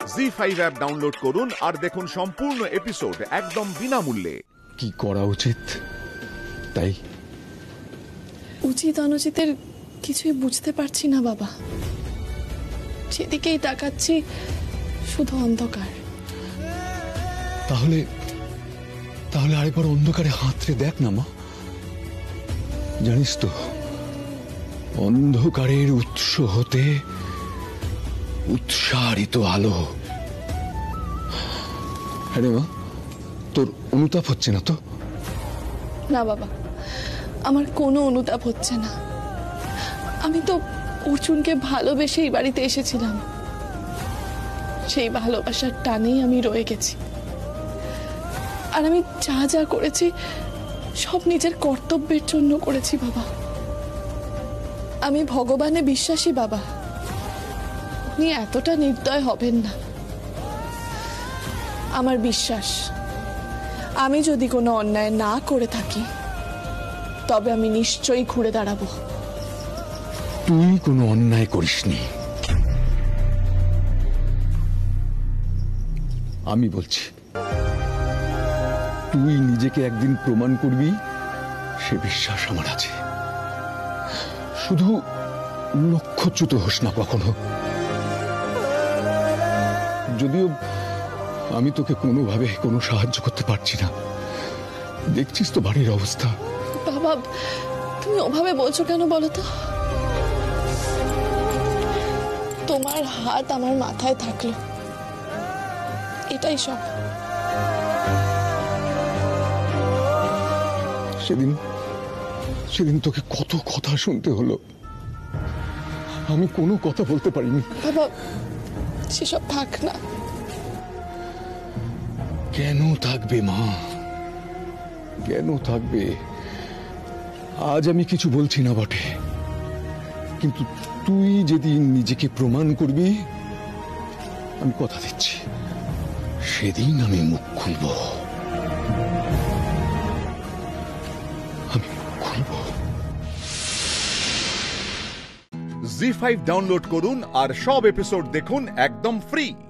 Zee5 app download করুন আর দেখুন সম্পূর্ণ এপিসোড একদম বিনামূল্যে। কি করা উচিত তাই? উচিত অনুচিতের কিছুই বুঝতে পারছি না বাবা। সেদিকেই তাকাচ্ছি, শুধু অন্ধকার। তাহলে তাহলে আরেকবার অন্ধকারে হাতড়ে দেখ না মা। জানিস তো, অন্ধকারের উৎস হতে উৎসারিত আলো। হ্যাঁ রে মা, তোর অনুতাপ হচ্ছে না তো? না বাবা, আমার কোনো অনুতাপ হচ্ছে না। আমি তো অর্জুনকে ভালোবেসে এই বাড়িতে এসেছিলাম। সেই ভালোবাসার টানেই আমি রয়ে গেছি। আর আমি যা যা করেছি সব নিজের কর্তব্যের জন্য করেছি বাবা। আমি ভগবানে বিশ্বাসী বাবা, উনি এতটা নির্দয় হবেন না। আমার বিশ্বাস, আমি যদি কোনো অন্যায় না করে থাকি তবে আমি নিশ্চয়ই ঘুরে দাঁড়াবো। তুই কোনো অন্যায় করিসনি, আমি বলছি। তুই নিজেকে একদিন প্রমাণ করবি, সে বিশ্বাস আমার আছে। শুধু লক্ষ্যচ্যুত হোস না কখনো। যদিও আমি তোকে কোনোভাবে কোনো সাহায্য করতে পারছি না, দেখছিস তো বাড়ির অবস্থা। বাবা, তুমি ওভাবে বলছো কেন বলো তো? তোমার হাত আমার মাথায় থাকলো, এটাই সব। সেদিন তোকে কত কথা শুনতে হলো, আমি কোনো কথা বলতে পারিনি। বাবা, সেসব থাক না। কেন থাকবে মা, কেন থাকবে? আজ আমি কিছু বলছি না বটে, কিন্তু তুই যেদিন নিজেকে প্রমাণ করবি, আমি কথা দিচ্ছি, সেদিন আমি মুখ খুলব। Zee5 ডাউনলোড করুন আর সব এপিসোড দেখুন একদম ফ্রি।